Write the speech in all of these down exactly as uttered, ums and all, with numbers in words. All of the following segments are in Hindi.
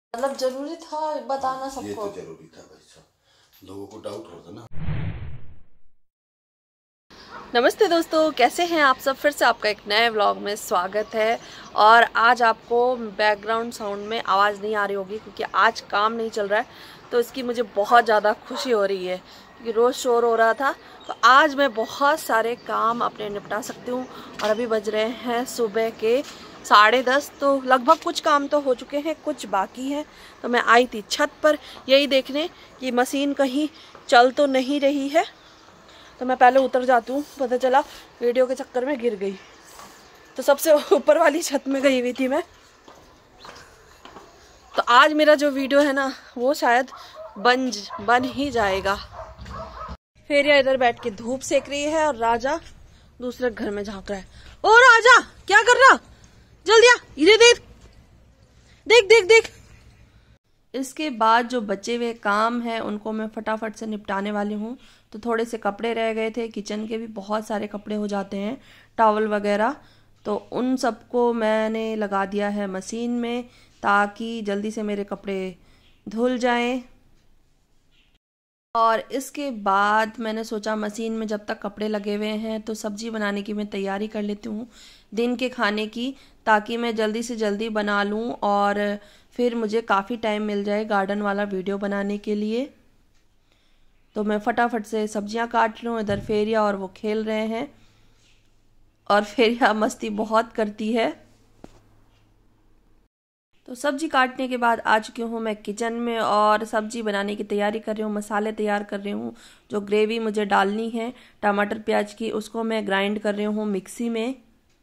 मतलब जरूरी था बताना सबको? ये तो जरूरी था भाई साहब, लोगों को डाउट होता ना। नमस्ते दोस्तों, कैसे हैं आप सब। फिर से आपका एक नए व्लॉग में स्वागत है। और आज आपको बैकग्राउंड साउंड में आवाज़ नहीं आ रही होगी क्योंकि आज काम नहीं चल रहा है, तो इसकी मुझे बहुत ज़्यादा खुशी हो रही है क्योंकि रोज़ शोर हो रहा था। तो आज मैं बहुत सारे काम अपने निपटा सकती हूँ। और अभी बज रहे हैं सुबह के साढ़े दस, तो लगभग कुछ काम तो हो चुके हैं, कुछ बाकी हैं। तो मैं आई थी छत पर यही देखने कि मशीन कहीं चल तो नहीं रही है। तो मैं पहले उतर जाती हूँ, पता चला वीडियो के चक्कर में गिर गई। तो सबसे ऊपर वाली छत में गई हुई थी मैं। तो आज मेरा जो वीडियो है ना वो शायद बन बन ही जाएगा। फेरिया इधर बैठ के धूप सेक रही है और राजा दूसरे घर में झांक रहा है। ओ राजा, क्या कर रहा? जल्दी आ, इधर देख देख देख देख। इसके बाद जो बचे हुए काम हैं उनको मैं फटाफट से निपटाने वाली हूँ। तो थोड़े से कपड़े रह गए थे, किचन के भी बहुत सारे कपड़े हो जाते हैं, टॉवल वगैरह। तो उन सबको मैंने लगा दिया है मशीन में ताकि जल्दी से मेरे कपड़े धुल जाएं। और इसके बाद मैंने सोचा मशीन में जब तक कपड़े लगे हुए हैं तो सब्जी बनाने की मैं तैयारी कर लेती हूँ दिन के खाने की, ताकि मैं जल्दी से जल्दी बना लूँ और फिर मुझे काफ़ी टाइम मिल जाए गार्डन वाला वीडियो बनाने के लिए। तो मैं फटाफट से सब्जियां काट लूँ। इधर फेरिया और वो खेल रहे हैं और फेरिया मस्ती बहुत करती है। तो सब्जी काटने के बाद आ चुकी हूँ मैं किचन में और सब्जी बनाने की तैयारी कर रही हूँ, मसाले तैयार कर रही हूँ। जो ग्रेवी मुझे डालनी है टमाटर प्याज की, उसको मैं ग्राइंड कर रही हूँ मिक्सी में।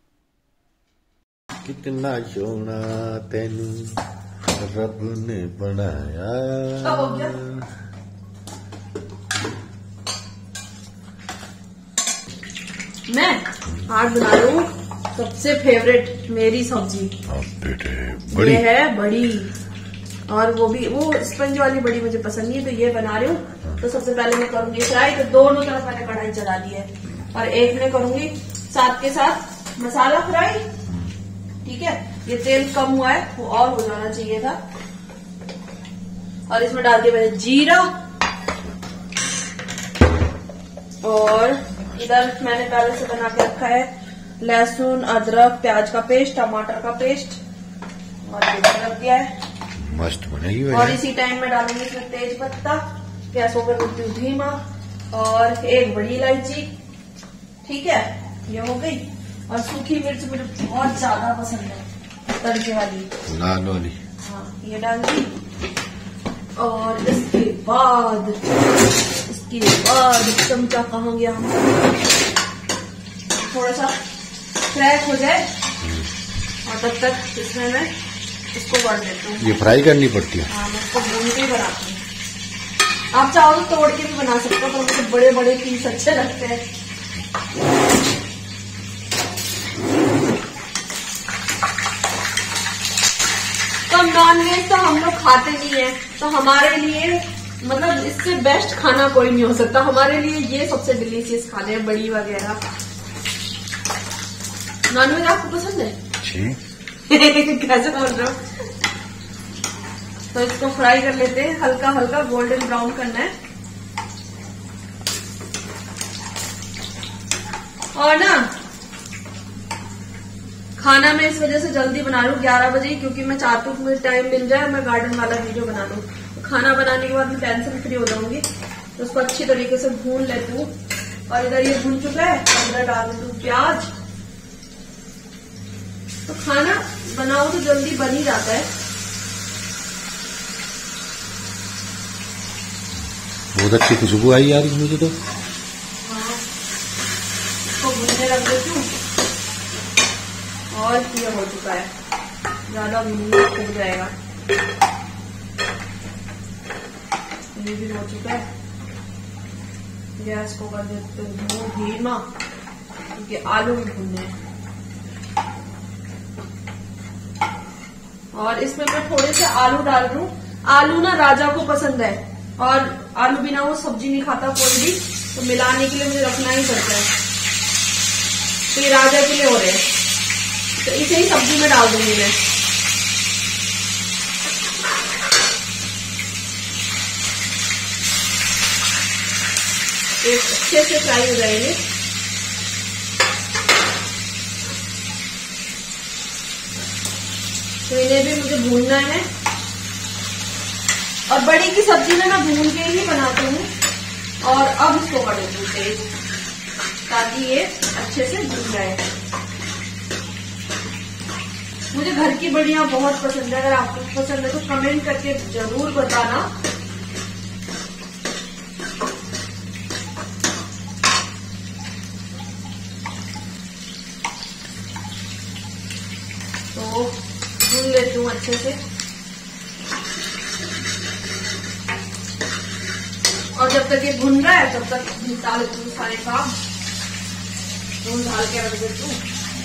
कितना सोना तेनू रब ने बनाया। मैं आज बना रही हूँ सबसे फेवरेट मेरी सब्जी। बड़ी ये है बड़ी, और वो भी वो स्पंज वाली बड़ी मुझे पसंद नहीं है, तो ये बना रही हूँ। तो सबसे पहले मैं करूंगी फ्राई। तो दोनों तरफ मैंने कढ़ाई चला दी है और एक में करूंगी साथ के साथ मसाला फ्राई। ठीक है, ये तेल कम हुआ है, वो और हो जाना चाहिए था। और इसमें डाल दिया मैंने जीरा, और इधर मैंने पहले से बना के रखा है लहसुन अदरक प्याज का पेस्ट, टमाटर का पेस्ट, और ये रख दिया है। मस्त बनेगी। और इसी टाइम में डालूंगी इसमें तेज पत्ता, गैसों पर रखती हूँ धीमा, और एक बड़ी इलायची। ठीक है, ये हो गई। और सूखी मिर्च मुझे बहुत ज्यादा पसंद है, तड़के वाली लाल वाली। हाँ, ये डाल दी। और इसके बाद इसके बाद चमचा कहाँ गया, थोड़ा सा क्रैक हो जाए और तब तक इसमें मैं इसको भर देती हूँ। ये फ्राई करनी पड़ती है? हाँ, मैं इसको भून के ही बनाती हूँ। आप चाहो तो तोड़ के भी बना सकते हो, पर मुझे बड़े बड़े पीस अच्छे लगते हैं। तो नॉनवेज तो हम लोग खाते नहीं है, तो हमारे लिए मतलब इससे बेस्ट खाना कोई नहीं हो सकता। हमारे लिए ये सबसे डिलीशियस खाने हैं, बड़ी वगैरह। नॉनवेज आपको पसंद है? कैसे बोल रहे हो? तो इसको फ्राई कर लेते हैं, हल्का हल्का गोल्डन ब्राउन करना है। और ना खाना मैं इस वजह से जल्दी बना रही हूँ ग्यारह बजे, क्योंकि मैं चाहती हूँ मुझे टाइम मिल जाए, मैं गार्डन वाला वीडियो बना लूँ। तो खाना बनाने के बाद मैं टेंशन फ्री हो जाऊंगी। तो उसको अच्छी तरीके से भून लेती हूँ। और इधर ये भून चुका है, इधर डाल देती हूँ प्याज। तो खाना बनाओ तो जल्दी बन ही जाता है। बहुत अच्छी खुशबू आई यार मुझे तो। हाँ, इसको भूनने रख देती हूँ। और ये हो चुका है, ज्यादा हो जाएगा। ये भी हो चुका है। गैस को कर देते हूँ धीमा, क्योंकि आलू भी भूनने हैं। और इसमें मैं थोड़े से आलू डाल रही हूँ। आलू ना राजा को पसंद है, और आलू बिना वो सब्जी नहीं खाता कोई भी, तो मिलाने के लिए मुझे रखना ही पड़ता है। तो ये राजा के लिए हो रहे हैं, तो इसे ही सब्जी में डाल दूंगी मैं। ये अच्छे से फ्राई हो जाएंगे। तो इन्हें भी मुझे भूनना है। और बड़ी की सब्जी ना मैं भून के ही बनाती हूँ। और अब इसको कर देती हूँ तेज, ताकि ये अच्छे से भून जाए। मुझे घर की बढ़िया बहुत पसंद है। अगर आपको पसंद है तो कमेंट करके जरूर बताना। तो भून लेती हूँ अच्छे से। और जब तक ये भुन रहा है तब तक डाल देती हूँ सारे काम, नून डाल के रख देती हूँ।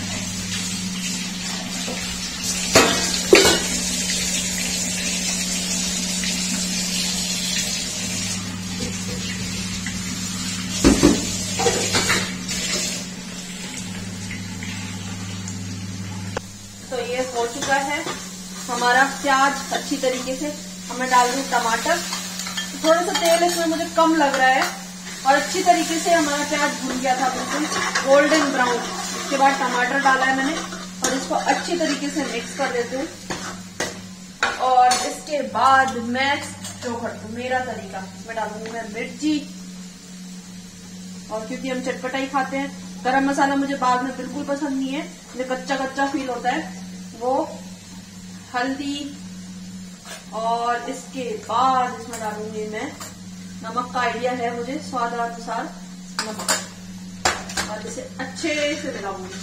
तो ये हो चुका है हमारा प्याज अच्छी तरीके से। हमें डाल दूँ टमाटर। थोड़ा सा तेल इसमें मुझे कम लग रहा है। और अच्छी तरीके से हमारा प्याज भून गया था, बिल्कुल गोल्डन ब्राउन। उसके बाद टमाटर डाला है मैंने और इसको अच्छी तरीके से मिक्स कर देती हूँ। और इसके बाद मैं जो करती हूँ मेरा तरीका, मैं डालूंगी मैं मिर्ची। और क्योंकि हम चटपटा ही खाते हैं, गरम मसाला मुझे बाद में बिल्कुल पसंद नहीं है, मुझे कच्चा कच्चा फील होता है वो। हल्दी और इसके बाद इसमें डालूंगी मैं नमक का आइडिया है मुझे, स्वाद अनुसार नमक। और इसे अच्छे से मिलाऊंगी।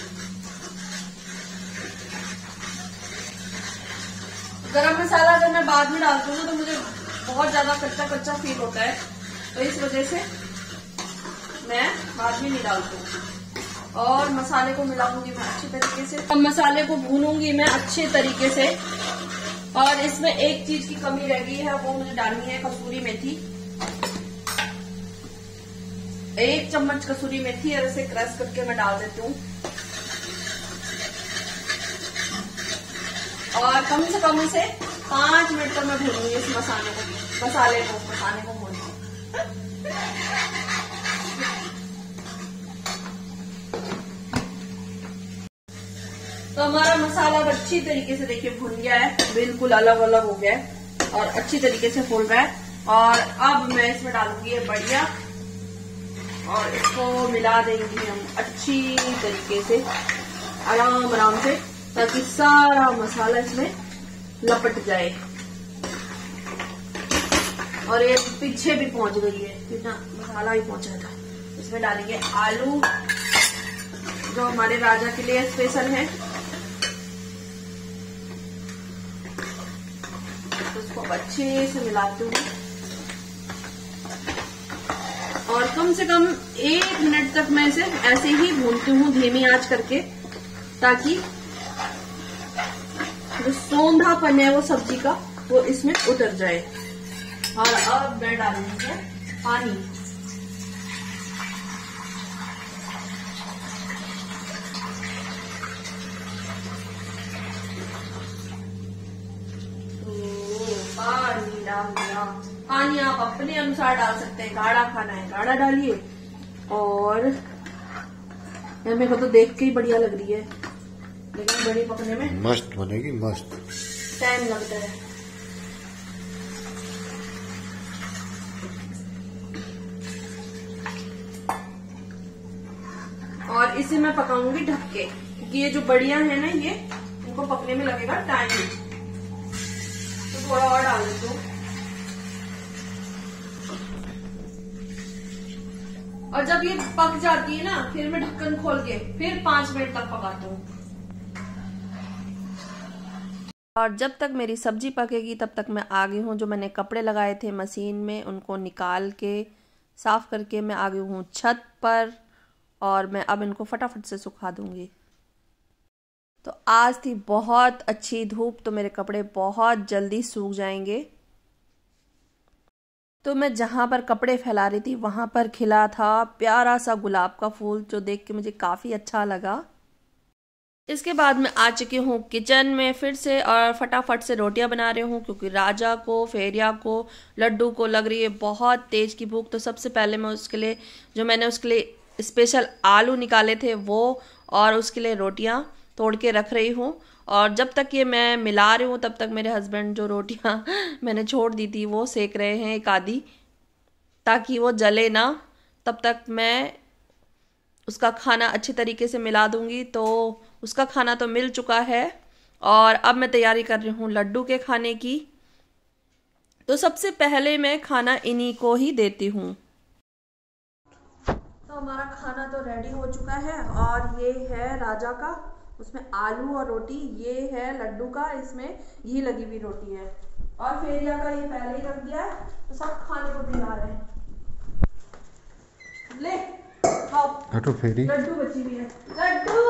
गरम मसाला अगर मैं बाद में डालती हूँ तो मुझे बहुत ज्यादा कच्चा कच्चा फील होता है, तो इस वजह से मैं बाद में नहीं डालती हूँ। और मसाले को मिलाऊंगी मैं अच्छे तरीके से। अब मसाले को भूनूंगी मैं अच्छे तरीके से। और इसमें एक चीज की कमी रह गई है, वो मुझे डालनी है कसूरी मेथी। एक चम्मच कसूरी मेथी और इसे क्रश करके मैं डाल देती हूँ। और कम से कम इसे पांच मिनट तक मैं भूनूंगी इस मसाले को मसाले को मसाले को भूनूंगी। तो हमारा मसाला अच्छी तरीके से देखिए भुन गया है, बिल्कुल अलग अलग हो गया है और अच्छी तरीके से फूल रहा है। और अब मैं इसमें डालूंगी ये बढ़िया और इसको मिला देंगे हम अच्छी तरीके से, आराम आराम से, ताकि सारा मसाला इसमें लपट जाए। और ये पीछे भी पहुंच गई है, इतना मसाला ही पहुंचा था। इसमें डालेंगे आलू जो हमारे राजा के लिए स्पेशल है। उसको अच्छे से मिलाती हूँ और कम से कम एक मिनट तक मैं इसे ऐसे ही भूनती हूँ धीमी आंच करके, ताकि जो सौंधापन है वो सब्जी का वो इसमें उतर जाए। और अब मैं डालूंगी पानी। पानी डाल दिया। पानी आप अपने अनुसार डाल सकते हैं, गाढ़ा खाना है गाढ़ा डालिए। और मेरे को तो देख के ही बढ़िया लग रही है, लेकिन बड़ी पकने में मस्त बनेगी, मस्त टाइम लगता है। और इसे मैं पकाऊंगी ढक के, क्योंकि ये जो बढ़िया है ना ये इनको पकने में लगेगा टाइम। तो थोड़ा और डाल देती हूँ। और जब ये पक जाती है ना, फिर मैं ढक्कन खोल के फिर पांच मिनट तक पकाती हूँ। और जब तक मेरी सब्जी पकेगी तब तक मैं आ गई हूँ। जो मैंने कपड़े लगाए थे मशीन में उनको निकाल के साफ करके मैं आ गई हूँ छत पर, और मैं अब इनको फटाफट से सुखा दूंगी। तो आज थी बहुत अच्छी धूप, तो मेरे कपड़े बहुत जल्दी सूख जाएंगे। तो मैं जहाँ पर कपड़े फैला रही थी वहाँ पर खिला था प्यारा सा गुलाब का फूल, जो देख के मुझे काफ़ी अच्छा लगा। इसके बाद मैं आ चुकी हूँ किचन में फिर से और फटाफट से रोटियां बना रही हूँ क्योंकि राजा को, फेरिया को, लड्डू को लग रही है बहुत तेज़ की भूख। तो सबसे पहले मैं उसके लिए जो मैंने उसके लिए स्पेशल आलू निकाले थे वो और उसके लिए रोटियां तोड़ के रख रही हूँ। और जब तक ये मैं मिला रही हूँ तब तक मेरे हस्बैंड जो रोटियां मैंने छोड़ दी थी वो सेक रहे हैं एक आधी, ताकि वो जले ना। तब तक मैं उसका खाना अच्छी तरीके से मिला दूंगी। तो उसका खाना तो मिल चुका है और अब मैं तैयारी कर रही हूँ लड्डू के खाने की। तो सबसे पहले मैं खाना इन्हीं को ही देती हूँ। तो हमारा खाना तो रेडी हो चुका है और ये है राजा का, उसमें आलू और रोटी। ये है लड्डू का, इसमें घी लगी हुई रोटी है। और फेरिया का ये पहले ही रख दिया है, तो सब खाने को तैयार है। ले हटो फेरी, लड्डू बची हुई है। लड्डू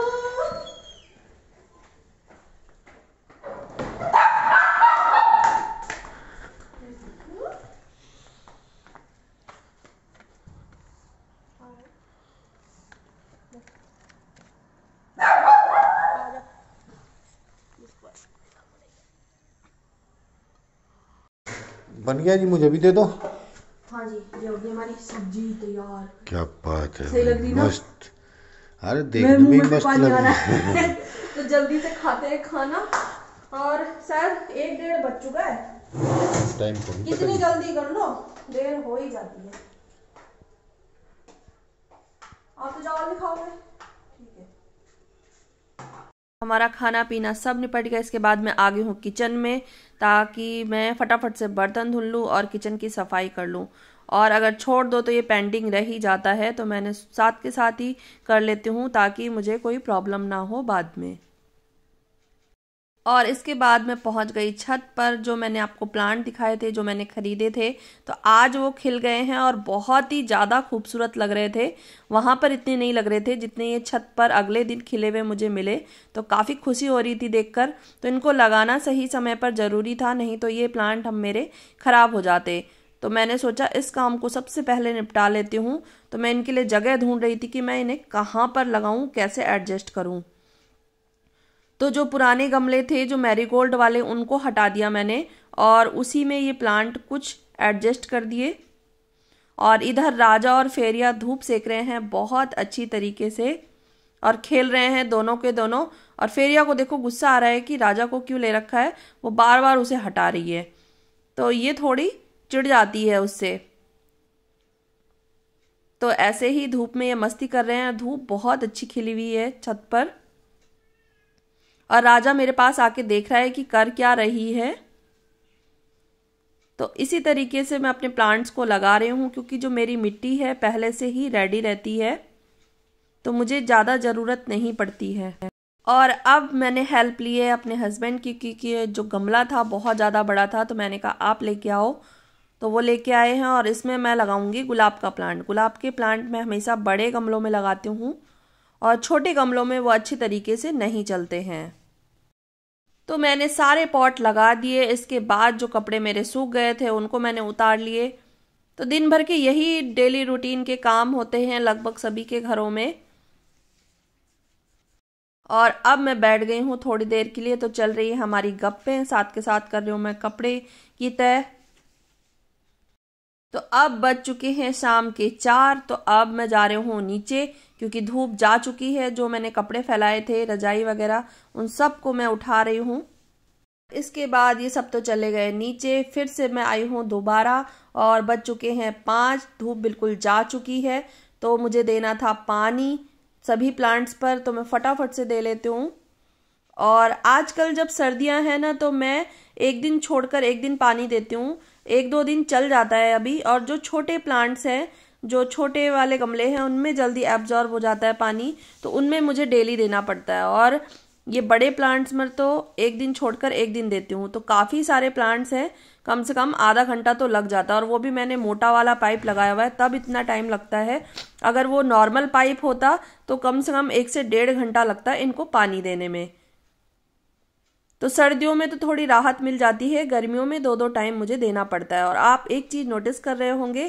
बन गया जी, मुझे भी दे दो। हाँ जी, ये होगी हमारी सब्जी तैयार। क्या बात है, सही लग रही ना? मस्त। अरे देखने में ही मस्त लग रही है। तो जल्दी से खाते हैं खाना। और शायद एक डेढ़ बज चुका है। टाइम कितनी जल्दी कर लो, देर हो ही जाती है। आप तो चावल भी खाओगे? ठीक है। हमारा खाना पीना सब निपट गया। इसके बाद मैं आ गई हूँ किचन में, ताकि मैं फटाफट से बर्तन धुल लूँ और किचन की सफाई कर लूँ। और अगर छोड़ दो तो ये पेंडिंग रह ही जाता है, तो मैंने साथ के साथ ही कर लेती हूँ ताकि मुझे कोई प्रॉब्लम ना हो बाद में। और इसके बाद मैं पहुंच गई छत पर। जो मैंने आपको प्लांट दिखाए थे, जो मैंने खरीदे थे, तो आज वो खिल गए हैं और बहुत ही ज़्यादा खूबसूरत लग रहे थे। वहाँ पर इतने नहीं लग रहे थे जितने ये छत पर अगले दिन खिले हुए मुझे मिले। तो काफ़ी खुशी हो रही थी देखकर। तो इनको लगाना सही समय पर ज़रूरी था, नहीं तो ये प्लांट हम मेरे ख़राब हो जाते। तो मैंने सोचा इस काम को सबसे पहले निपटा लेती हूँ। तो मैं इनके लिए जगह ढूंढ रही थी कि मैं इन्हें कहाँ पर लगाऊँ, कैसे एडजस्ट करूँ। तो जो पुराने गमले थे जो मैरीगोल्ड वाले, उनको हटा दिया मैंने और उसी में ये प्लांट कुछ एडजस्ट कर दिए। और इधर राजा और फेरिया धूप सेक रहे हैं बहुत अच्छी तरीके से और खेल रहे हैं दोनों के दोनों। और फेरिया को देखो गुस्सा आ रहा है कि राजा को क्यों ले रखा है, वो बार बार उसे हटा रही है। तो ये थोड़ी चिढ़ जाती है उससे। तो ऐसे ही धूप में ये मस्ती कर रहे हैं। धूप बहुत अच्छी खिली हुई है छत पर और राजा मेरे पास आके देख रहा है कि कर क्या रही है। तो इसी तरीके से मैं अपने प्लांट्स को लगा रही हूँ, क्योंकि जो मेरी मिट्टी है पहले से ही रेडी रहती है, तो मुझे ज़्यादा ज़रूरत नहीं पड़ती है। और अब मैंने हेल्प ली है अपने हस्बैंड की, क्योंकि जो गमला था बहुत ज़्यादा बड़ा था। तो मैंने कहा आप लेके आओ, तो वो लेके आए हैं। और इसमें मैं लगाऊंगी गुलाब का प्लांट। गुलाब के प्लांट मैं हमेशा बड़े गमलों में लगाती हूँ और छोटे गमलों में वो अच्छी तरीके से नहीं चलते हैं। तो मैंने सारे पॉट लगा दिए। इसके बाद जो कपड़े मेरे सूख गए थे उनको मैंने उतार लिए। तो दिन भर के यही डेली रूटीन के काम होते हैं लगभग सभी के घरों में। और अब मैं बैठ गई हूँ थोड़ी देर के लिए। तो चल रही है हमारी गप्पें, साथ के साथ कर रही हूँ मैं कपड़े की तय। तो अब बज चुके हैं शाम के चार। तो अब मैं जा रही हूँ नीचे, क्योंकि धूप जा चुकी है। जो मैंने कपड़े फैलाए थे, रजाई वगैरह, उन सब को मैं उठा रही हूँ। इसके बाद ये सब तो चले गए नीचे। फिर से मैं आई हूँ दोबारा और बज चुके हैं पाँच। धूप बिल्कुल जा चुकी है। तो मुझे देना था पानी सभी प्लांट्स पर, तो मैं फटाफट से दे लेती हूँ। और आजकल जब सर्दियां हैं ना, तो मैं एक दिन छोड़कर एक दिन पानी देती हूँ। एक दो दिन चल जाता है अभी। और जो छोटे प्लांट्स हैं, जो छोटे वाले गमले हैं, उनमें जल्दी एब्जॉर्ब हो जाता है पानी, तो उनमें मुझे डेली देना पड़ता है। और ये बड़े प्लांट्स में तो एक दिन छोड़कर एक दिन देती हूँ। तो काफ़ी सारे प्लांट्स हैं, कम से कम आधा घंटा तो लग जाता है। और वो भी मैंने मोटा वाला पाइप लगाया हुआ है, तब इतना टाइम लगता है। अगर वो नॉर्मल पाइप होता तो कम से कम एक से डेढ़ घंटा लगता है इनको पानी देने में। तो सर्दियों में तो थोड़ी राहत मिल जाती है, गर्मियों में दो दो टाइम मुझे देना पड़ता है। और आप एक चीज़ नोटिस कर रहे होंगे,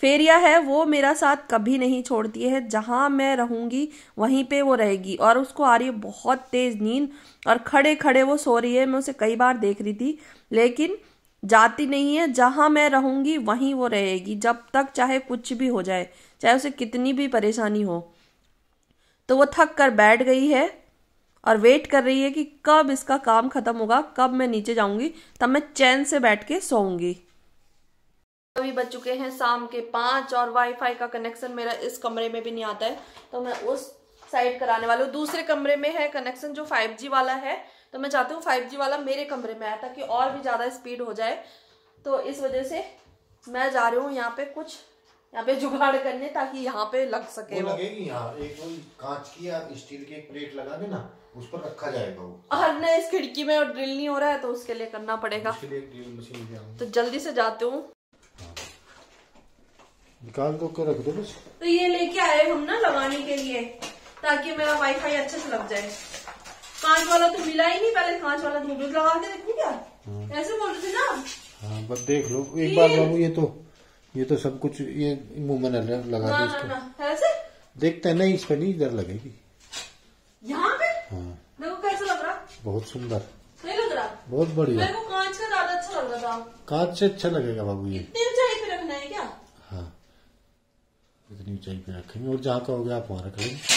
फेरिया है वो मेरा साथ कभी नहीं छोड़ती है, जहां मैं रहूंगी वहीं पे वो रहेगी। और उसको आ रही है बहुत तेज नींद और खड़े खड़े वो सो रही है। मैं उसे कई बार देख रही थी लेकिन जाती नहीं है। जहां मैं रहूंगी वहीं वो रहेगी, जब तक चाहे कुछ भी हो जाए, चाहे उसे कितनी भी परेशानी हो। तो वो थक कर बैठ गई है और वेट कर रही है कि कब इसका काम खत्म होगा, कब मैं नीचे जाऊंगी, तब मैं चैन से बैठ के सोऊंगी। अभी बज चुके हैं शाम के पाँच और वाईफाई का कनेक्शन मेरा इस कमरे में भी नहीं आता है, तो मैं उस साइड कराने वाली हूँ। दूसरे कमरे में है कनेक्शन जो फाइव जी वाला है, तो मैं चाहती हूँ फाइव जी वाला मेरे कमरे में आए ताकि और भी ज्यादा स्पीड हो जाए। तो इस वजह से मैं जा रही हूँ यहाँ पे कुछ यहाँ पे जुगाड़ करने ताकि यहाँ पे लग सके। वो लगेगी यहाँ एक कांच की या स्टील की एक प्लेट लगा देना, उस पर रखा जाएगा वो। और नहीं, इस खिड़की में और ड्रिल नहीं हो रहा है तो उसके लिए करना पड़ेगा। उसके लिए ड्रिल मशीन भी आऊंगी। तो जल्दी से जाती हूँ, निकाल दो के रख दो बस। तो ये लेके आए हम ना लगाने के लिए ताकि मेरा वाईफाई अच्छे से लग जाए। कांच वाला तो मिला ही नहीं, पहले कांच वाला धूप लगा के देखूं क्या? ऐसे बोल रहे थे ना। हाँ बस देख लो एक बार बाबू, ये तो ये तो सब कुछ ये मुंह में लगा दे इसको। ऐसे देखते हैं, नहीं इस पर नहीं, इधर लगेगी यहाँ पे। हाँ देखो कैसा लग रहा, बहुत सुंदर, नहीं लग रहा? बहुत बढ़िया। मेरे को कांच का ज्यादा अच्छा लग रहा था। कांच से अच्छा लगेगा बाबू। ये इतनी ऊंचाई पे रखना है क्या? हाँ इतनी ऊंचाई पे रखेंगे और जहाँ का हो गया आप वहाँ रख लेंगे।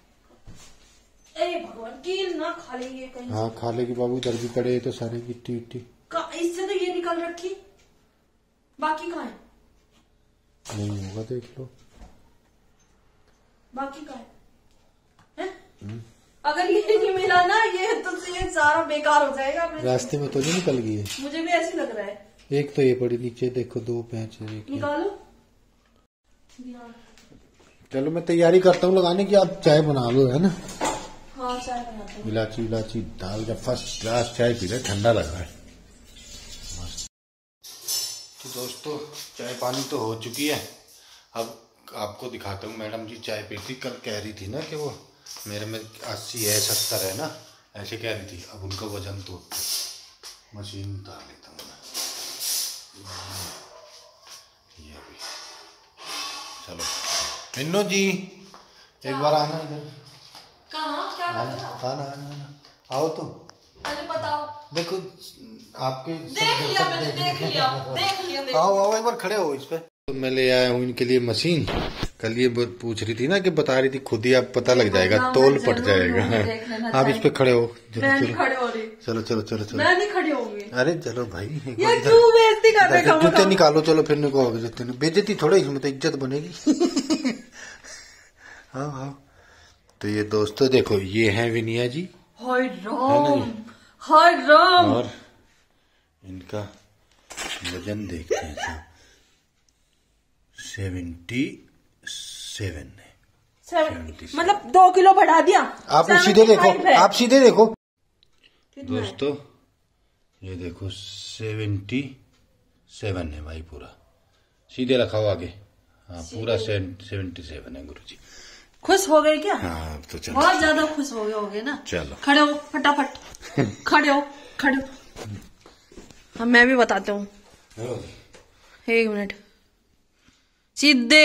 ए भगवान, कील ना खा लेंगे कहीं। हाँ खा लेगी बाबू, इधर भी पड़े तो सारे गिट्टी विट्टी। इससे तो ये निकल रखी, बाकी कहाँ है? नहीं होगा देख लो, बाकी कहाँ है? है? अगर ये नहीं मिला ना ये तो ये सारा बेकार हो जाएगा। रास्ते में तो नहीं निकल गई है, मुझे भी ऐसे लग रहा है। एक तो ये पड़ी नीचे देखो, दो पैंच निकालो। चलो मैं तैयारी करता हूँ लगाने की, आप चाय बना लो है ना। हाँ चाय बनाते हैं। इलायची इलायची डाल के फर्स्ट क्लास चाय पी रहे, ठंडा लग रहा है मस्त। तो दोस्तों चाय पानी तो हो चुकी है, अब आपको दिखाता हूँ। मैडम जी चाय पीती, कल कह रही थी ना कि वो मेरे में अस्सी है सत्तर है ना, ऐसे कह रही थी। अब उनका वजन तो मशीन उतार लेता हूँ मैं, ये भी। चलो मिन्नू जी एक बार आना इधर। कहाँ क्या कर रहा? आना आना आना आओ तो। अरे बताओ। देखो आपके देख लिया मैंने, देख लिया देख लिया। आओ आओ एक बार खड़े हो इस पे। तो मैं ले आया हूँ इनके लिए मशीन। कल ये पूछ रही थी ना कि बता रही थी खुद ही आप पता लग जाएगा, तोल पट जाएगा। आप इस पे खड़े हो। मैं नहीं खड़े हो रही। चलो चलो चलो चलो। मैं नहीं खड़ी होंगी। अरे चलो भाई, ये क्यों बेइज्जती कर रहे हो? जूते निकालो, चलो फिर निकालोगे जूते। बेइज्जती थोड़ा, इसमें तो इज्जत बनेगी। हाँ हाँ। तो ये दोस्तों देखो, ये है विनिया जी। हाय राम, हाय राम। और इनका वजन देखते हैं, सेवेंटी सेवन है। मतलब दो किलो बढ़ा दिया। आप सीधे देखो, आप सीधे देखो दोस्तों, ये देखो सेवेंटी सेवन है भाई, पूरा सीधे रखा हो आगे। हाँ पूरा सेवेंटी सेवन है गुरुजी। खुश हो गए क्या? हाँ तो चलो, बहुत ज्यादा खुश हो गए होगे ना। चलो खड़े हो फटाफट, खड़े हो खड़े हो। हाँ मैं भी बताता हूँ, एक मिनट। सीधे।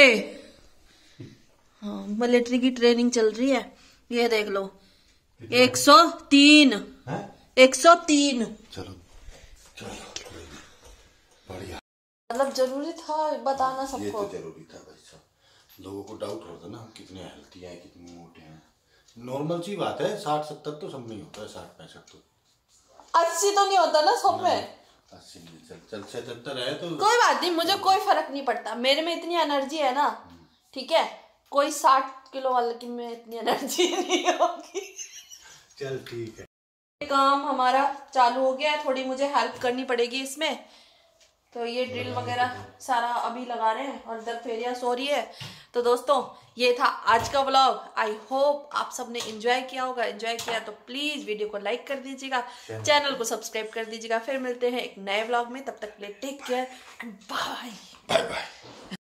हाँ मिलिट्री की ट्रेनिंग चल रही है, ये देख लो। एक सौ तीन, एक सौ तीन। चलो चलो बढ़िया। मतलब जरूरी था बताना सबको। ये तो जरूरी था भाई साहब, लोगों को डाउट होता ना कितने हेल्थी हैं कितने मोटे हैं। नॉर्मल सी बात है, साठ सत्तर तो सब में ही होता है, साठ पैंसठ तो। अस्सी तो नहीं होता ना सब में। अस्सी नहीं, चल चल सत्तर है तो कोई बात नहीं, मुझे कोई फर्क नहीं पड़ता, मेरे में इतनी एनर्जी है ना। ठीक है, कोई साठ किलो वाले की में इतनी एनर्जी नहीं होगी। चल ठीक है। काम हमारा चालू हो गया है, थोड़ी मुझे हेल्प करनी पड़ेगी इसमें। तो ये ड्रिल वगैरह सारा अभी लगा रहे हैं और इधर फेरिया सो रही है। तो दोस्तों ये था आज का व्लॉग। आई होप आप सबने एंजॉय किया होगा। एंजॉय किया तो प्लीज वीडियो को लाइक कर दीजिएगा, चैनल को सब्सक्राइब कर दीजिएगा। फिर मिलते हैं एक नए व्लॉग में, तब तक के लिए take care and bye bye bye.